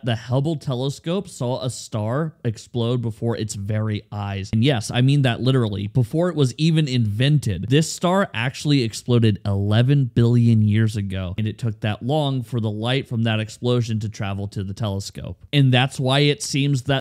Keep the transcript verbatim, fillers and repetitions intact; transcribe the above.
the Hubble telescope saw a star explode before its very eyes. And yes, I mean that literally. Before it was even invented, this star actually exploded eleven billion years ago, and it took that long for the light from that explosion to travel to the telescope. And that's why it seems that